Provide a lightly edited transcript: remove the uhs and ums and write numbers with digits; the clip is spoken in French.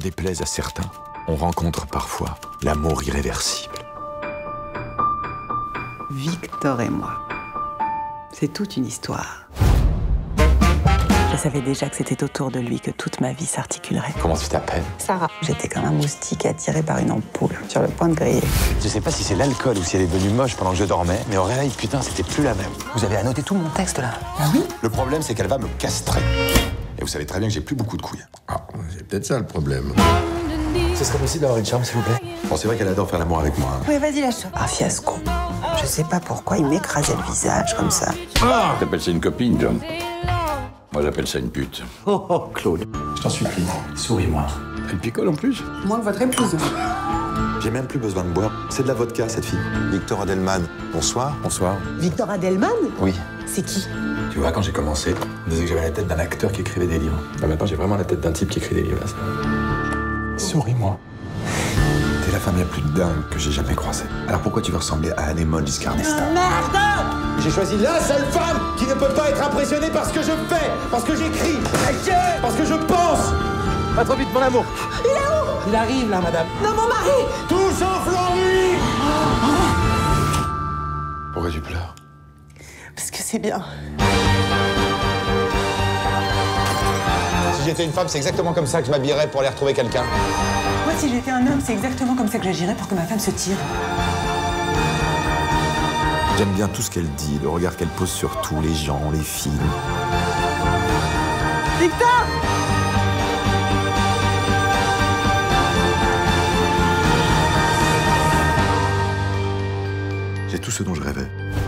déplaise à certains, on rencontre parfois l'amour irréversible. Victor et moi, c'est toute une histoire. Je savais déjà que c'était autour de lui que toute ma vie s'articulerait. Comment tu t'appelles? Sarah. J'étais comme un moustique attiré par une ampoule, sur le point de griller. Je sais pas si c'est l'alcool ou si elle est devenue moche pendant que je dormais, mais au réveil, putain, c'était plus la même. Vous avez annoté tout mon texte, là? Ah oui? Le problème, c'est qu'elle va me castrer. Et vous savez très bien que j'ai plus beaucoup de couilles. Ah, c'est peut-être ça le problème. Ce serait possible d'avoir une chambre, s'il vous plaît? Bon, c'est vrai qu'elle adore faire l'amour avec moi. Oui, vas-y, lâche-toi. Un fiasco. Je sais pas pourquoi il m'écrasait le visage comme ça. T'appelles ça une copine, John? Moi, j'appelle ça une pute. Oh, Claude. Je t'en supplie, souris-moi. Elle picole en plus? Moins que votre épouse. J'ai même plus besoin de boire. C'est de la vodka, cette fille. Victor Adelman, bonsoir. Bonsoir. Victor Adelman? Oui. C'est qui? Tu vois, quand j'ai commencé, on disait que j'avais la tête d'un acteur qui écrivait des livres. Bah, maintenant, j'ai vraiment la tête d'un type qui écrit des livres. Souris-moi. T'es la femme la plus dingue que j'ai jamais croisée. Alors pourquoi tu veux ressembler à Anémone Giscard d'Estaing? J'ai choisi la seule femme qui ne peut pas être impressionnée par ce que je fais, parce que j'écris, parce que je pense. Pas trop vite, mon amour. Il est où? Il arrive, là, madame. Non, mon mari! Tout sauf l'ennui. Pourquoi tu pleures? Parce que c'est bien. Si j'étais une femme, c'est exactement comme ça que je m'habillerais pour aller retrouver quelqu'un. Moi, si j'étais un homme, c'est exactement comme ça que j'agirais pour que ma femme se tire. J'aime bien tout ce qu'elle dit, le regard qu'elle pose sur tout, les gens, les films. Victor! J'ai tout ce dont je rêvais.